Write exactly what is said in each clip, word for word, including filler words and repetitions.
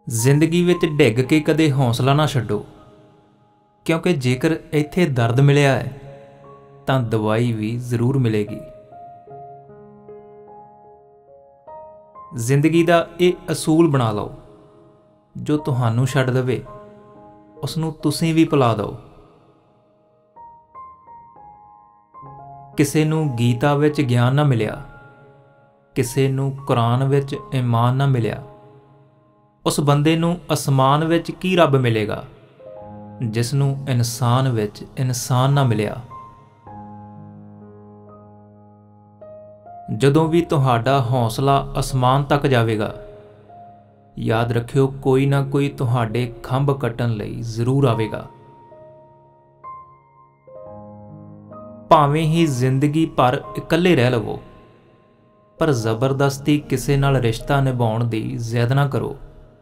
ਜ਼ਿੰਦਗੀ ਵਿੱਚ ਡਿੱਗ ਕੇ ਕਦੇ ਹੌਸਲਾ ਨਾ ਛੱਡੋ, ਕਿਉਂਕਿ ਜੇਕਰ ਇੱਥੇ ਦਰਦ ਮਿਲਿਆ ਹੈ ਤਾਂ ਦਵਾਈ ਵੀ ਜ਼ਰੂਰ ਮਿਲੇਗੀ। ਜ਼ਿੰਦਗੀ ਦਾ ਇਹ ਅਸੂਲ ਬਣਾ ਲਓ, ਜੋ ਤੁਹਾਨੂੰ ਛੱਡ ਦੇਵੇ ਉਸ ਨੂੰ ਤੁਸੀਂ ਵੀ ਭੁਲਾ ਦਿਓ। ਕਿਸੇ ਨੂੰ ਗੀਤਾ ਵਿੱਚ ਗਿਆਨ ਨਾ ਮਿਲਿਆ, ਕਿਸੇ ਨੂੰ ਕੁਰਾਨ ਵਿੱਚ ਈਮਾਨ ਨਾ ਮਿਲਿਆ, ਉਸ ਬੰਦੇ ਨੂੰ ਅਸਮਾਨ ਵਿੱਚ ਕੀ ਰੱਬ ਮਿਲੇਗਾ ਜਿਸ ਨੂੰ ਇਨਸਾਨ ਵਿੱਚ ਇਨਸਾਨ ਨਾ ਮਿਲਿਆ। ਜਦੋਂ ਵੀ ਤੁਹਾਡਾ ਹੌਸਲਾ ਅਸਮਾਨ ਤੱਕ ਜਾਵੇਗਾ, ਯਾਦ ਰੱਖਿਓ ਕੋਈ ਨਾ ਕੋਈ ਤੁਹਾਡੇ ਖੰਭ ਕੱਟਣ ਲਈ ਜ਼ਰੂਰ ਆਵੇਗਾ। ਭਾਵੇਂ ਹੀ ਜ਼ਿੰਦਗੀ ਭਰ ਇਕੱਲੇ ਰਹਿ ਲਵੋ, ਪਰ ਜ਼ਬਰਦਸਤੀ ਕਿਸੇ ਨਾਲ ਰਿਸ਼ਤਾ ਨਿਭਾਉਣ ਦੀ ਜ਼ਿੱਦ ਨਾ ਕਰੋ।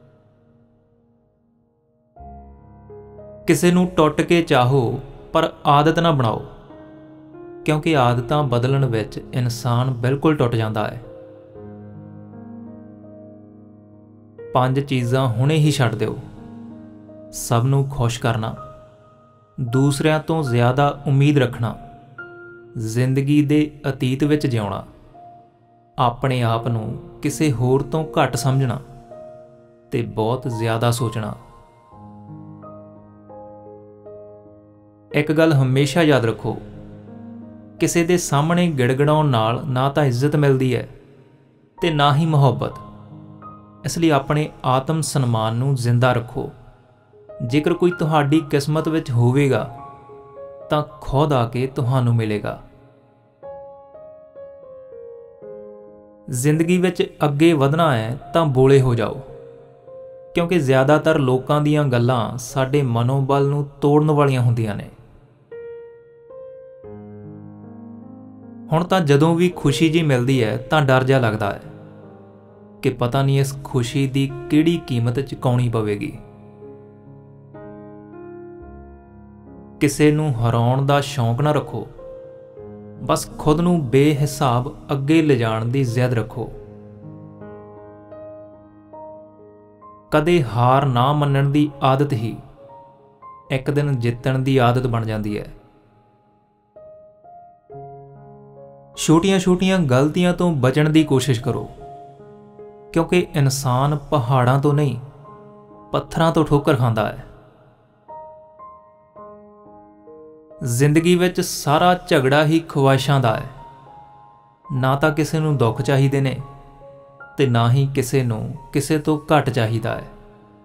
ਕਿਸੇ ਨੂੰ ਟੁੱਟ ਕੇ ਚਾਹੋ ਪਰ ਆਦਤ ਨਾ ਬਣਾਓ, ਕਿਉਂਕਿ ਆਦਤਾਂ ਬਦਲਣ ਵਿੱਚ ਇਨਸਾਨ ਬਿਲਕੁਲ ਟੁੱਟ ਜਾਂਦਾ ਹੈ। ਪੰਜ ਚੀਜ਼ਾਂ ਹੁਣੇ ਹੀ ਛੱਡ ਦਿਓ। ਸਭ ਨੂੰ ਖੁਸ਼ ਕਰਨਾ, ਦੂਸਰਿਆਂ ਤੋਂ ਜ਼ਿਆਦਾ ਉਮੀਦ ਰੱਖਣਾ, ਜ਼ਿੰਦਗੀ ਦੇ ਅਤੀਤ ਵਿੱਚ ਜਿਉਣਾ, ਆਪਣੇ ਆਪ ਨੂੰ ਕਿਸੇ ਹੋਰ ਤੋਂ ਘੱਟ ਸਮਝਣਾ ਤੇ ਬਹੁਤ ਜ਼ਿਆਦਾ ਸੋਚਣਾ। ਇੱਕ ਗੱਲ ਹਮੇਸ਼ਾ ਯਾਦ ਰੱਖੋ, ਕਿਸੇ ਦੇ ਸਾਹਮਣੇ ਗਿੜਗੜਾਉਣ ਨਾਲ ਨਾ ਤਾਂ ਇੱਜ਼ਤ ਮਿਲਦੀ ਹੈ ਤੇ ਨਾ ਹੀ ਮੁਹੱਬਤ। ਇਸ ਲਈ ਆਪਣੇ ਆਤਮ ਸਨਮਾਨ ਨੂੰ ਜ਼ਿੰਦਾ ਰੱਖੋ। ਜੇਕਰ ਕੋਈ ਤੁਹਾਡੀ ਕਿਸਮਤ ਵਿੱਚ ਹੋਵੇਗਾ ਤਾਂ ਖੁਦ ਆ ਕੇ ਤੁਹਾਨੂੰ ਮਿਲੇਗਾ। ਜ਼ਿੰਦਗੀ ਵਿੱਚ ਅੱਗੇ ਵਧਣਾ ਹੈ ਤਾਂ ਬੋਲੇ ਹੋ ਜਾਓ, ਕਿਉਂਕਿ ਜ਼ਿਆਦਾਤਰ ਲੋਕਾਂ ਦੀਆਂ ਗੱਲਾਂ ਸਾਡੇ ਮਨੋਬਲ ਨੂੰ ਤੋੜਨ ਵਾਲੀਆਂ ਹੁੰਦੀਆਂ ਨੇ। ਹੁਣ ਤਾਂ ਜਦੋਂ ਵੀ ਖੁਸ਼ੀ ਜੀ ਮਿਲਦੀ ਹੈ ਤਾਂ ਡਰ ਜਿਹਾ ਲੱਗਦਾ ਹੈ ਕਿ ਪਤਾ ਨਹੀਂ ਇਸ ਖੁਸ਼ੀ ਦੀ ਕਿਹੜੀ ਕੀਮਤ ਚੁਕਾਉਣੀ ਪਵੇਗੀ। ਕਿਸੇ ਨੂੰ ਹਰਾਉਣ ਦਾ ਸ਼ੌਂਕ ਨਾ ਰੱਖੋ, ਬਸ ਖੁਦ ਨੂੰ ਬੇਹਿਸਾਬ ਅੱਗੇ ਲਿਜਾਣ ਦੀ ਜ਼ਿੱਦ ਰੱਖੋ। ਕਦੇ ਹਾਰ ਨਾ ਮੰਨਣ ਦੀ ਆਦਤ ਹੀ ਇੱਕ ਦਿਨ ਜਿੱਤਣ ਦੀ ਆਦਤ ਬਣ ਜਾਂਦੀ ਹੈ। ਛੋਟੀਆਂ-ਛੋਟੀਆਂ ਗਲਤੀਆਂ ਤੋਂ ਬਚਣ ਦੀ ਕੋਸ਼ਿਸ਼ ਕਰੋ, ਕਿਉਂਕਿ ਇਨਸਾਨ ਪਹਾੜਾਂ ਤੋਂ ਨਹੀਂ ਪੱਥਰਾਂ ਤੋਂ ਠੋਕਰ ਖਾਂਦਾ ਹੈ। ਜ਼ਿੰਦਗੀ ਵਿੱਚ ਸਾਰਾ ਝਗੜਾ ਹੀ ਖੁਆਇਸ਼ਾਂ ਦਾ ਹੈ। ਨਾ ਤਾਂ ਕਿਸੇ ਨੂੰ ਦੁੱਖ ਚਾਹੀਦੇ ਨੇ ਤੇ ਨਾ ਹੀ ਕਿਸੇ ਨੂੰ ਕਿਸੇ ਤੋਂ ਘੱਟ ਚਾਹੀਦਾ ਹੈ।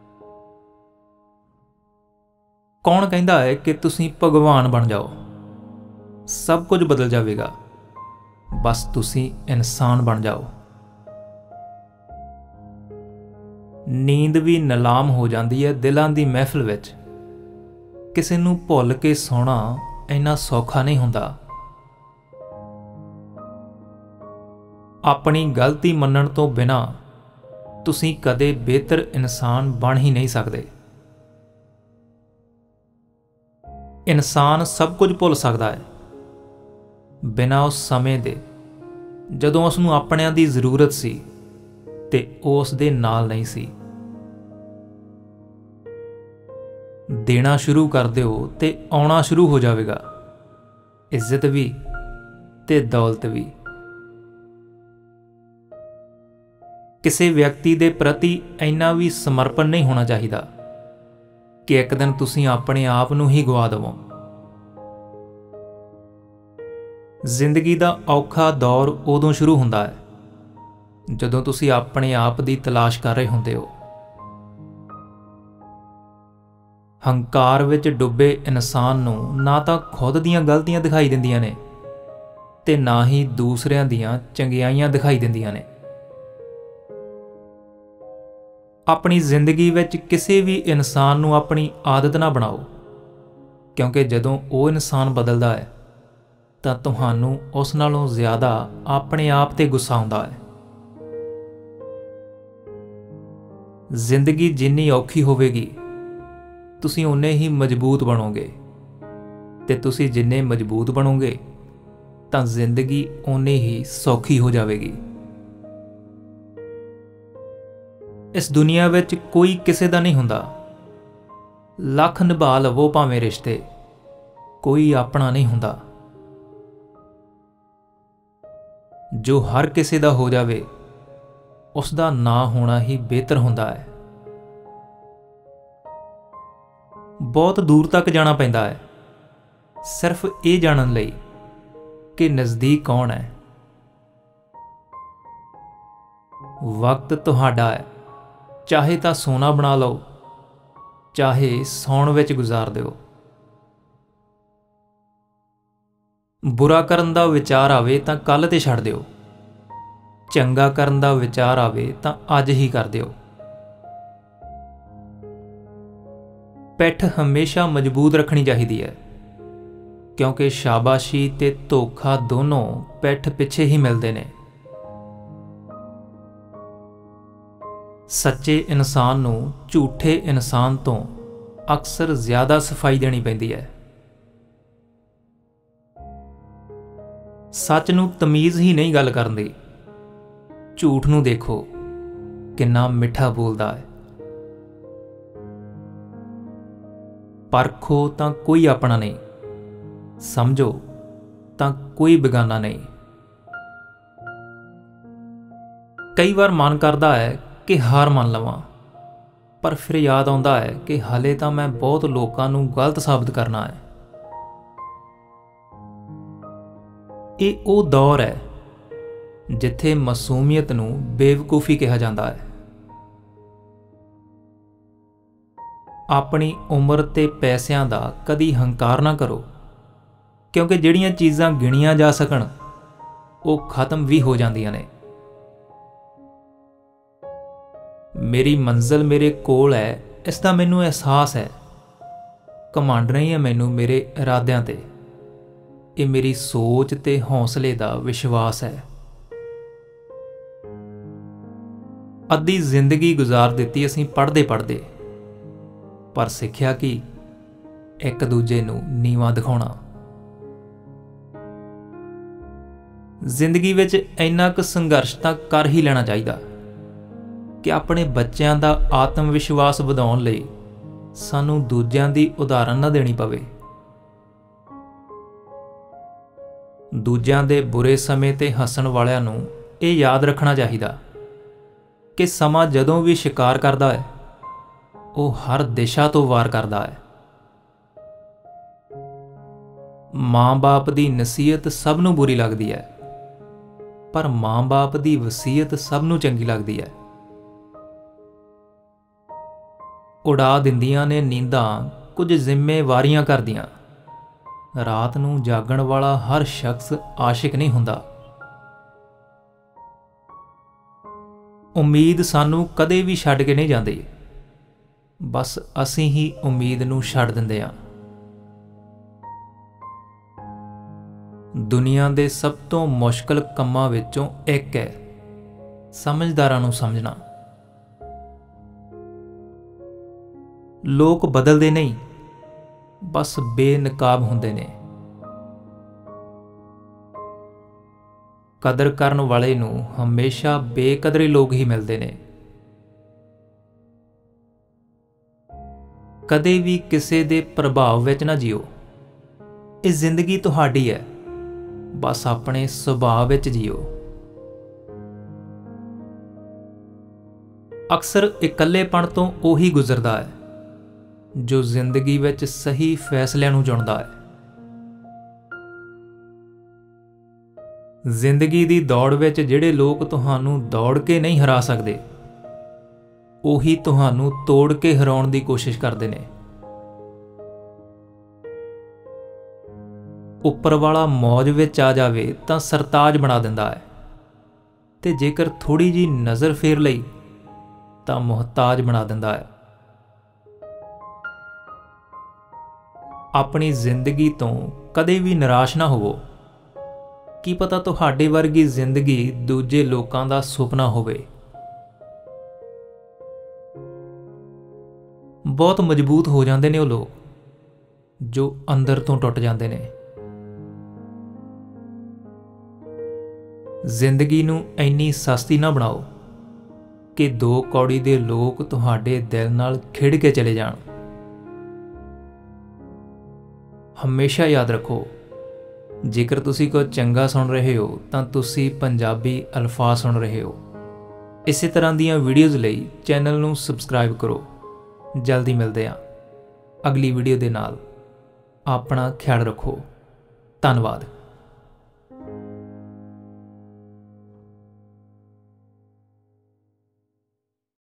ਕੌਣ ਕਹਿੰਦਾ ਹੈ ਕਿ ਤੁਸੀਂ ਭਗਵਾਨ ਬਣ ਜਾਓ? ਸਭ ਕੁਝ ਬਦਲ ਜਾਵੇਗਾ, ਬਸ ਤੁਸੀਂ ਇਨਸਾਨ ਬਣ ਜਾਓ। ਨੀਂਦ ਵੀ ਨਿਲਾਮ ਹੋ ਜਾਂਦੀ ਹੈ ਦਿਲਾਂ ਦੀ ਮਹਿਫਿਲ ਵਿੱਚ। ਕਿਸੇ ਨੂੰ ਭੁੱਲ ਕੇ ਸੌਣਾ ਇੰਨਾ ਸੌਖਾ ਨਹੀਂ ਹੁੰਦਾ। ਆਪਣੀ ਗਲਤੀ ਮੰਨਣ ਤੋਂ ਬਿਨਾਂ ਤੁਸੀਂ ਕਦੇ ਬਿਹਤਰ ਇਨਸਾਨ ਬਣ ਹੀ ਨਹੀਂ ਸਕਦੇ। ਇਨਸਾਨ ਸਭ ਕੁਝ ਭੁੱਲ ਸਕਦਾ ਹੈ, ਬਿਨਾਂ ਉਸ ਸਮੇਂ ਦੇ ਜਦੋਂ ਉਸ ਨੂੰ ਆਪਣਿਆਂ ਦੀ ਜ਼ਰੂਰਤ ਸੀ ਤੇ ਉਹ ਉਸ ਦੇ ਨਾਲ ਨਹੀਂ ਸੀ। ਦੇਣਾ ਸ਼ੁਰੂ ਕਰ ਦਿਓ ਤੇ ਆਉਣਾ ਸ਼ੁਰੂ ਹੋ ਜਾਵੇਗਾ, ਇੱਜ਼ਤ ਵੀ ਤੇ ਦੌਲਤ ਵੀ। ਕਿਸੇ ਵਿਅਕਤੀ ਦੇ ਪ੍ਰਤੀ ਇੰਨਾ ਵੀ ਸਮਰਪਣ ਨਹੀਂ ਹੋਣਾ ਚਾਹੀਦਾ ਕਿ ਇੱਕ ਦਿਨ ਤੁਸੀਂ ਆਪਣੇ ਆਪ ਨੂੰ ਹੀ ਗਵਾ ਦੇਵੋ। ਜ਼ਿੰਦਗੀ ਦਾ ਔਖਾ ਦੌਰ ਉਦੋਂ ਸ਼ੁਰੂ ਹੁੰਦਾ ਹੈ ਜਦੋਂ ਤੁਸੀਂ ਆਪਣੇ ਆਪ ਦੀ ਤਲਾਸ਼ ਕਰ ਰਹੇ ਹੁੰਦੇ ਹੋ। ਹੰਕਾਰ ਵਿੱਚ ਡੁੱਬੇ ਇਨਸਾਨ ਨੂੰ ਨਾ ਤਾਂ ਖੁਦ ਦੀਆਂ ਗਲਤੀਆਂ ਦਿਖਾਈ ਦਿੰਦੀਆਂ ਨੇ ਤੇ ਨਾ ਹੀ ਦੂਸਰਿਆਂ ਦੀਆਂ ਚੰਗਿਆਈਆਂ ਦਿਖਾਈ ਦਿੰਦੀਆਂ ਨੇ। ਆਪਣੀ ਜ਼ਿੰਦਗੀ ਵਿੱਚ ਕਿਸੇ ਵੀ ਇਨਸਾਨ ਨੂੰ ਆਪਣੀ ਆਦਤ ਨਾ ਬਣਾਓ, ਕਿਉਂਕਿ ਜਦੋਂ ਉਹ ਇਨਸਾਨ ਬਦਲਦਾ ਹੈ ਤਾਂ ਤੁਹਾਨੂੰ ਉਸ ਨਾਲੋਂ ਜ਼ਿਆਦਾ ਆਪਣੇ ਆਪ ਤੇ ਗੁੱਸਾ ਆਉਂਦਾ ਹੈ। ਜ਼ਿੰਦਗੀ ਜਿੰਨੀ ਔਖੀ ਹੋਵੇਗੀ ਤੁਸੀਂ ਓਨੇ ਹੀ ਮਜ਼ਬੂਤ ਬਣੋਗੇ, ਤੇ ਤੁਸੀਂ ਜਿੰਨੇ ਮਜ਼ਬੂਤ ਬਣੋਗੇ ਤਾਂ ਜ਼ਿੰਦਗੀ ਓਨੀ ਹੀ ਸੌਖੀ ਹੋ ਜਾਵੇਗੀ। इस दुनिया विच कोई किसे दा नहीं हुंदा। लख निभा लवो भावें रिश्ते, कोई अपना नहीं हुंदा। जो हर किसे दा हो जावे उसदा ना होना ही बेहतर हुंदा है। बहुत दूर तक जाना पैंदा है सिर्फ ये जानन लई कि नज़दीक कौन है। वक्त तुहाडा है, चाहे तां सोना बना लो, चाहे सौण विच गुजार दिओ। बुरा करन दा विचार आवे तां कल ते छड्ड दिओ, चंगा करन दा विचार आवे तां अज ही कर दिओ। पिठ हमेशा मजबूत रखनी चाहिदी है, क्योंकि शाबाशी ते धोखा दोनों पिठ पिछे ही मिलते ने। सच्चे इंसान नूं झूठे इंसान तो अक्सर ज्यादा सफाई देनी पैंदी है। सच नूं तमीज़ ही नहीं गल करदी। झूठ नूं देखो किन्ना मिठा बोलदा है। परखो तां कोई अपना नहीं, समझो तां कोई बेगाना नहीं। कई बार मन करदा है कि हार मान लवां, पर फिर याद आउंदा है कि हले तां मैं बहुत लोकां नूं गलत साबित करना है। ये वो दौर है जिथे मासूमियत नूं बेवकूफ़ी कहा जाता है। अपनी उम्र ते पैसों का कदी हंकार ना करो, क्योंकि जिहड़ियां चीज़ां गिणियां जा सकण वो खत्म भी हो जांदियां ने। मेरी मंजिल मेरे कोल है, इसका मैनू एहसास है। घमंड नहीं है मैनू मेरे इरादियां ते, ये मेरी सोच ते हौसले का विश्वास है। अद्धी जिंदगी गुजार दिती असीं पढ़दे पढ़दे, पर सिक्ख्या कि एक दूजे नूं नीवां दिखाउणा। जिंदगी विच इन्ना क संघर्ष तां कर ही लेना चाहिदा कि अपने बच्चों का आत्म विश्वास वधाउण लई सानू दूजियां दी उदाहरण ना देनी पवे। दूजियां दे बुरे समय ते हसन वालियां नू ये याद रखना चाहिदा कि समा जदों भी शिकार करदा है वो हर दिशा तो वार करदा है। माँ बाप दी नसीहत सब नू बुरी लगदी है, पर माँ बाप दी वसीयत सब नू चंगी लगदी है। उड़ा दिंदियां ने नींदां कुछ जिम्मेवारियां करदियां। रात नूं जागण वाला हर शख्स आशिक नहीं हुंदा। उम्मीद सानू कदे भी छड्ड के नहीं जांदी, बस असीं ही उम्मीद नूं छड्ड दिंदे हां। दुनिया दे सब तो मुश्किल कम्मां विचों एक है समझदारां नूं समझना। लोग बदलते नहीं, बस बेनकाब हुंदे ने। कदर करन वाले नूं हमेशा बेकदरे लोग ही मिलते ने। कदे भी किसी दे प्रभाव विच ना जियो। इस जिंदगी तुहाडी है, बस अपने सुभाव विच जियो। अक्सर इकल्लेपण तो उही गुजरदा है जो जिंदगी विच सही फैसलिਆਂ ਨੂੰ चुनदा है। जिंदगी दी दौड़ विच जिहड़े लोग तुहानू दौड़ के नहीं हरा सकदे, उही तुहानू तोड़ के हराउण दी कोशिश करदे ने। उपर वाला मौज विच आ जावे तां सरताज बना दिंदा है, ते जेकर थोड़ी जी नज़र फेर लई तां मुहताज बना दिंदा है। अपनी जिंदगी तो कदे भी निराश ना होवो। की पता तुहाडे वर्गी जिंदगी दूजे लोकां दा सुपना होवे। बहुत मजबूत हो जाते ने वो लोग जो अंदर तो टुट जाते ने। जिंदगी नूं इन्नी सस्ती ना बनाओ कि दो कौड़ी दे लोग तुहाडे दिल नाल खिड़ के चले जाण। हमेशा याद रखो, जेकर तुसी कुछ चंगा सुन रहे हो तां तुसी पंजाबी अल्फाज सुन रहे हो। इसे तरह दीयां वीडियोज़ लई चैनल नूं सबसक्राइब करो। जल्दी मिलदे हां अगली वीडियो दे नाल। अपना ख्याल रखो। धन्नवाद।